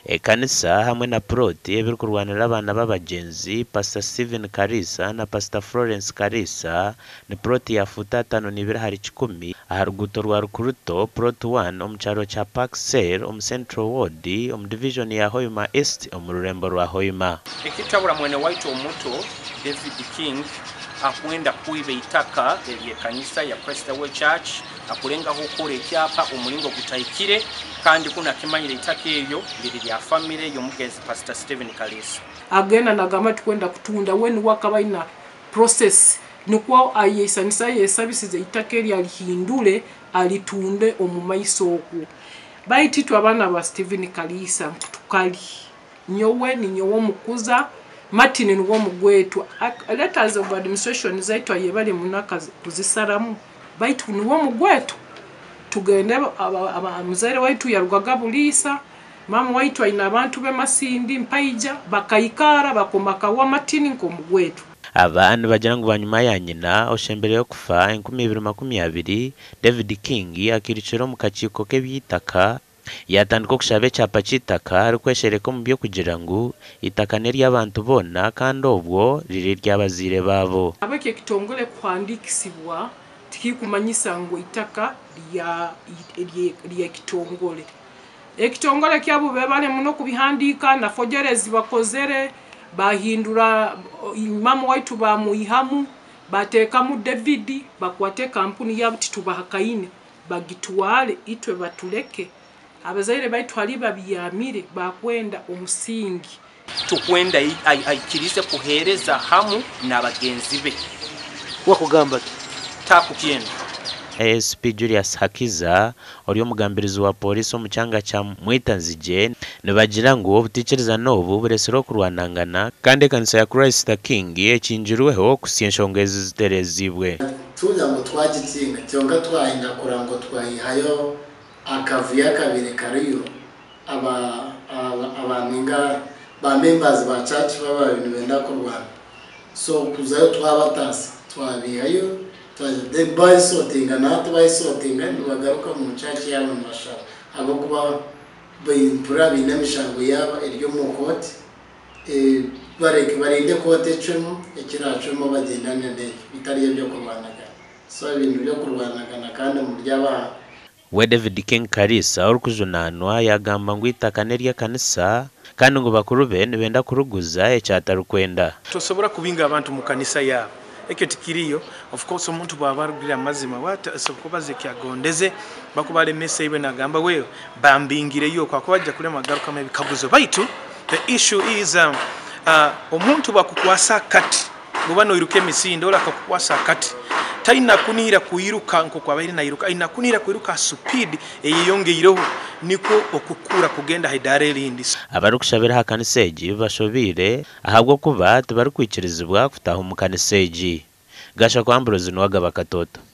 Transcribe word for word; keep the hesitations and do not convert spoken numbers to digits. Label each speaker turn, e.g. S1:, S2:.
S1: ekanisa hamwe na proti ebiri kurwanira abana b'abagenzi Pastor Steven Kaliisa na Pastor Florence Kaliisa ni proti ya futa tano nibiri hari kikumi aha ruguto rwa rukuruto proti one omu kyaro kya Parksale omu Central Ward omu division ya Hoima East omu rurembo rwa Hoima.
S2: Ekitabula mwene waitu omuto David King akwenda kuiba itaka eby'ekanisa ya Presbyterian Church akulenga hokora ekyapa omulingo gutayikire kandi kuna kimanyire itaka eryo liri lya family y'omugenzi Pastor Steven Kaliisa.
S3: Agenda nagamba tukwenda kutunda when wakabaina process nukwa ayesanisa yesabisize itaka eryo alihindule alitunde omu maiso oku. Baititwa abana ba Steven Kaliisa tukali nyowe ni nyowo mukuza Martin ni wo mugwetu letters of administration zaitwa yebali munaka kuzisaramu baitu ni wo mugwetu tugende muzere waitu yarugaga bulisa mama waitu aina abantu be masindi mpaija bakayikara bakomaka wa Martin nko mugwetu.
S1: Abaana bagira ngo banyuma ya nyina oshembere yo kufa enkumi ibiri makumi abiri David King akiriciro mu kaciko k'ebyitaka yatandika kushabe cyapa cyitaka arikweshereka mu byo kugira ngo itaka neri y'abantu bona kandi obwo riri ry'abazire babo.
S3: Abake kitongole kwandikisibwa tikikumanyisa ngo itaka lya lya kitongole ekitongole kyabo bebale muno kubihandika na fogerezi bakozere bahindura mama waitu ba muihamu bateka mu David bakwate kampuni yabo titubahakaine bagitwale itwe batuleke abazaire baitu ali babiyamire bakwenda omusingi
S2: tukwenda aikirise kuhereza hamu n'abagenzi be
S4: wakugamba
S2: takukiyenda.
S1: A S P Julius Hakiza ori omugambirizi wa polisi omu kyanga kya Mwitanzige nibagira ngo obutikiriza n'obu buresero kurwanangana kandi ekanisa ya Christ the King ekinjirweho kusiya enshonga ezi ziterezibwe.
S5: Tuza ngo twagitsinga cyonga twahinga kurango twayihayo akavuya kabiri kariyo aba abaninga ba members ba church baba ibintu benda kurwana so kuzayo twabatasa twabihayo twaje by sorting na twaye sorting bagaruka mu church yabo masha abo kuba bayimpura binemishango yaba iryo mu kote e bareke barinde kote cemo ekiracemo bagendana ne bitari byo kurwanaga so ibintu byo kurwanaga kandi mu ryaba
S1: we David King Kaliisa urukujunanwa yagamba ngo itaka neri y'ekanisa kandi ngo bakuru be nibenda kuruguza ekyatarukwenda
S4: tosobora kubinga abantu mu kanisa yabo ekyo tikiriyo of course omuntu babarugira amazima wata sokubaze kyagondeze bakubale message nagamba wewe bambingire yo kwa kubajja kule magaruka mebikaguzo baitu the issue is um, uh, omuntu bakukwasa kati bubano iruke misindo ola kakukwasa kati taina kunira kuiruka nko kwa baina iruka ina kunira kuiruka speed eyiyongeyireho niko okukura kugenda haidare lindi
S1: abari kushabira hakaniseji bashobire ahabwo kuba tubari kwikirizibwa kutaha mu kaniseji gasha kwambrozi nwaga bakatota.